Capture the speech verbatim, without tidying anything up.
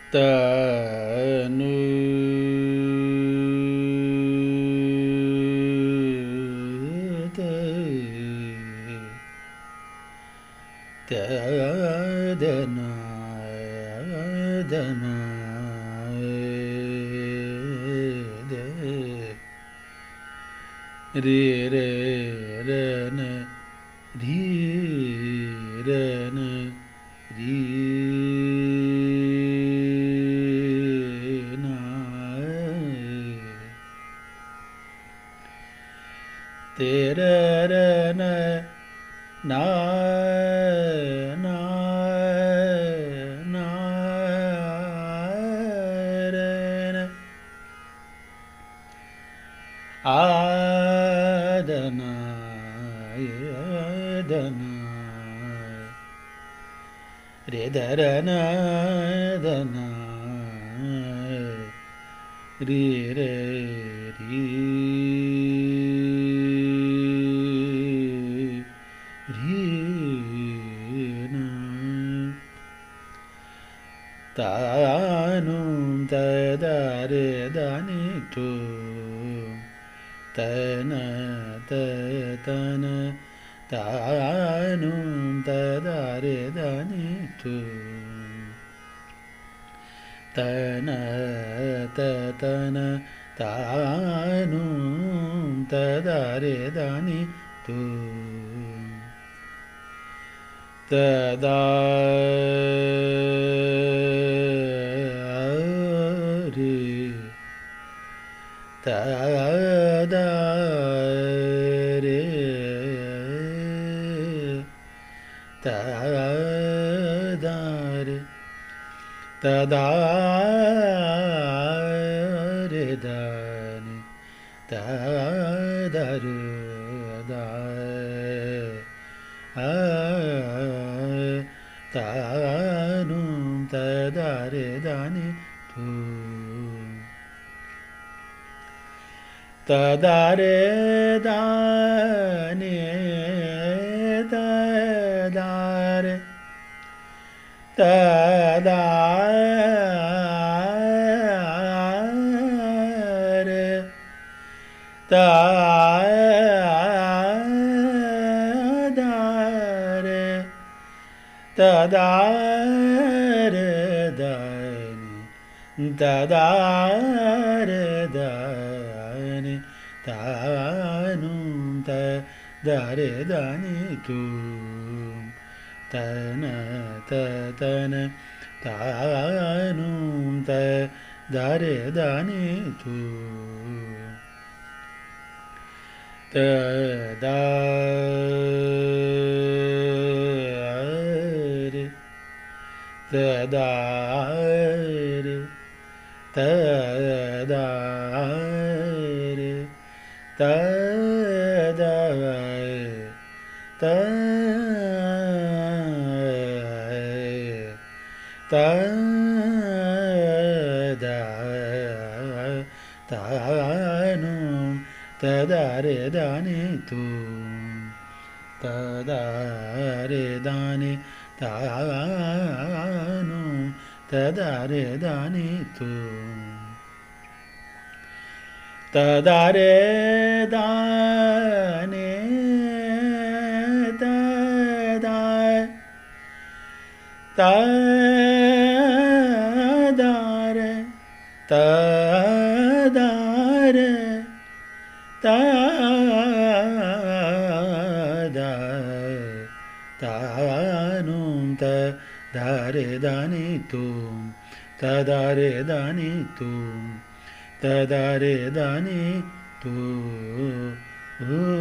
தனு ததன தன ரே ரே ரன ரீ ரன ரீ தேரன நா நா நாரன ஆதன ஏதன ரேதரன தன ரீ ரே ரீ தானும் ததரே தானி து தன தன தானும் ததரே தானி து தன தன தானும் ததரே தானி து ததா ததாரே ததாரே ததாரே தானி ததாரு தானும் ததாரே தானி து ததாரே தானே ததாரே ததாரே ததாரே ததாரே தானி ததாரே தானி தானும் ததாரே தானி து தன தன தானும் ததாரே தானி து ததாரே ததாரே ததாரே ததாரே தானும் ததாரே தானி து ததாரே தானி தானும் ததாரே தானி து ததாரே தானே ததா ததாரே ததாரே ததா தானும் ததாரே தானி து ததாரே தானி து ததாரே தானி து